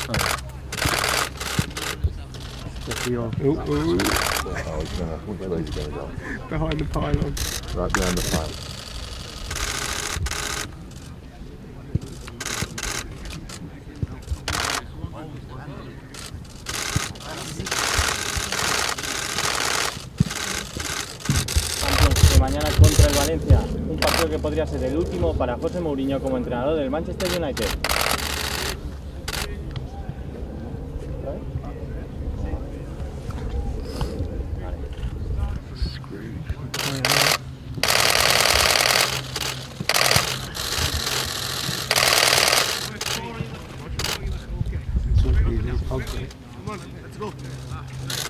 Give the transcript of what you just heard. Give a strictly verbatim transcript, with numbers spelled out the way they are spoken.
Ooh, ooh. Oh, he's gonna, which way is he gonna go? Behind the pylon. Right behind the pile. De mañana contra el Valencia, un partido que podría ser el último para José Mourinho como entrenador del Manchester United. Come on, let's go.